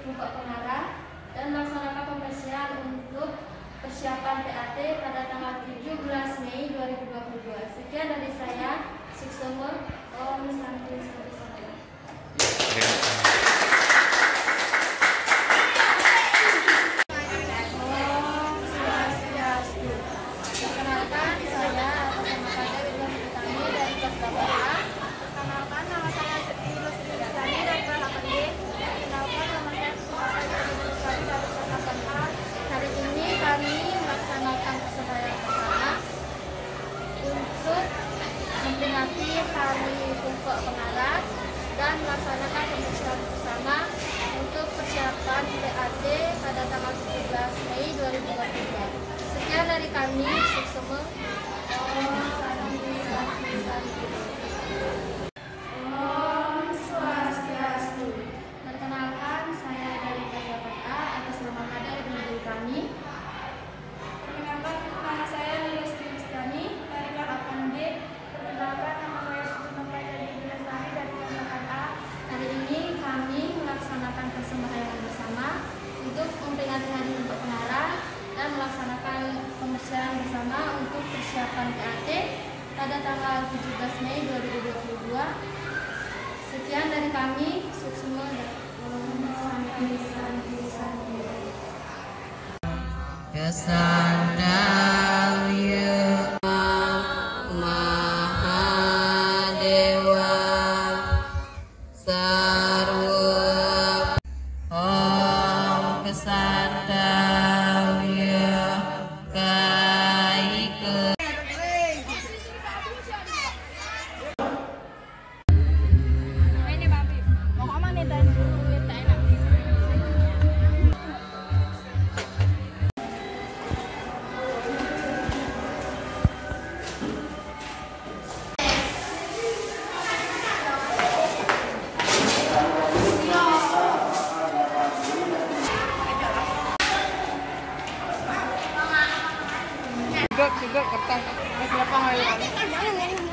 Bungkok Pengarah dan melaksanakan pembersihan untuk persiapan PAT pada tanggal 17 Mei 2022. Sekian dari saya, Suksema. Om Santi Santi. Memperingati Hari Bungkok Pengarah dan melaksanakan pembersihan bersama untuk persiapan PAT pada tanggal 17 Mei 2022. Sekian dari kami, Suksema. Om Swastiastu. Perkenalkan, saya dari kelas 8A atas nama kader dan guru kami. Perkenalkan, nama saya Lilis Kristiani dari kelas 8B. Perkenalkan, nama saya Suksema dari kelas 8A. Hari ini kami melaksanakan persembahyaan bersama untuk memperingati Hari Bungkok Pengarah dan melaksanakan pembersihan bersama untuk persiapan PAT pada tanggal 17 Mei 2022. Sekian dari kami, Suksema dan Santi Santi Santi. Kesandalya Mahadewa Sarwa Om Kesandalya Kaika. Ini babi. Mau kemana nih dan duit tak enak. Sigap kertas. Berapa hari?